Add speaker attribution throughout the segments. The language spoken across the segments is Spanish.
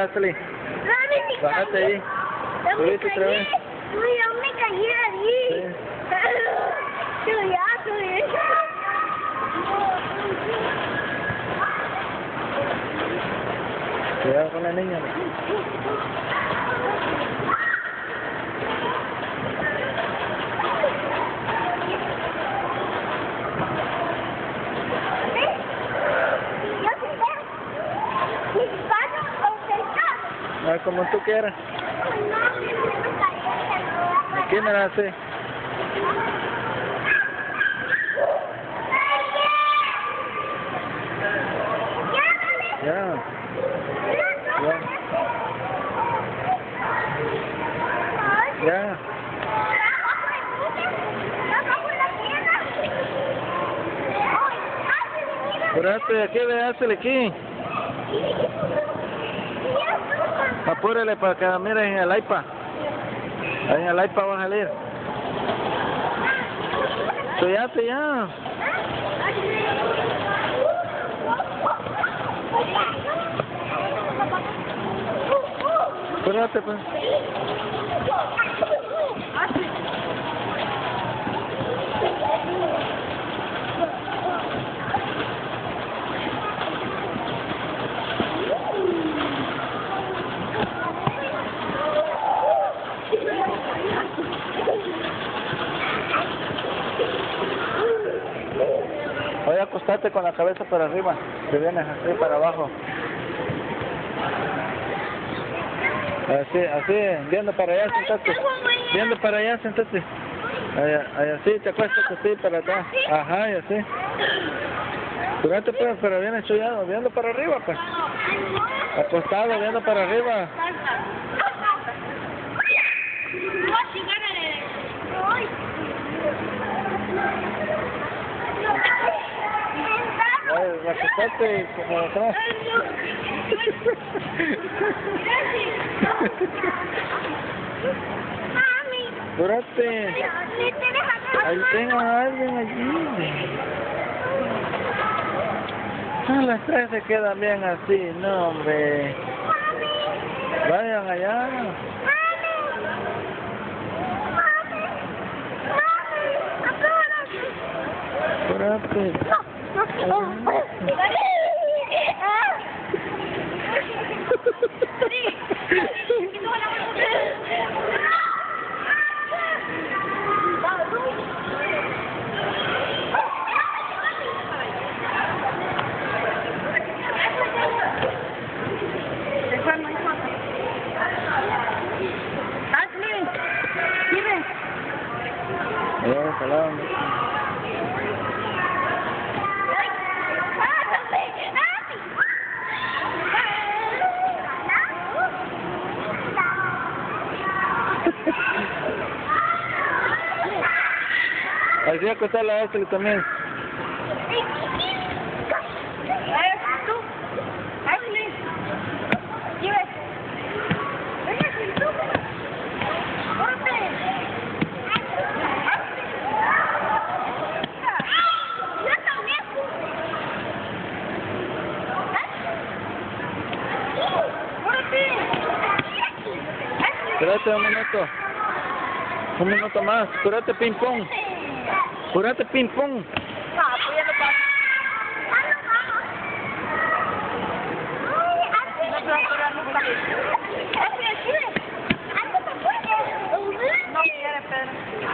Speaker 1: Ashley. Bájate ahí. Subiste otra vez.
Speaker 2: Uy, yo me caí ahí.
Speaker 1: Sí. Cuidado con la niña. Como tú quieras. Aquí me la hace. Ya. Ya. Apúrate, aquí véasele aquí. Apúrele para que miren en el iPad. Ahí en el iPad va a salir. Cuídate ya. Apúrate pues. Voy a acostarte con la cabeza para arriba, te vienes así para abajo. Así, viendo para allá, sentate. Viendo para allá, sentate. Así, te acuestas así para atrás. Ajá, y así. Durante pues, pero bien estudiado, viendo para arriba, pues. Acostado, viendo para arriba. Acostate como atrás. Durante. Ahí tengo a alguien allí. Las tres se quedan bien así, no hombre. Vayan allá. Durante. Así acostar la Ashley también. Espérate un minuto. Un minuto más. Espérate ping pong. Espérate ping pong.
Speaker 2: No quiere, Pedro.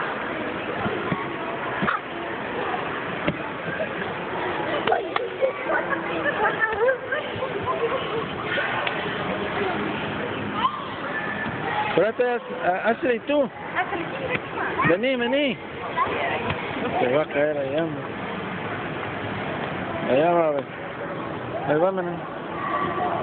Speaker 1: Espérate, Ashley, tú. Vení. Se va a caer allá. Allá va a ver. Ahí va,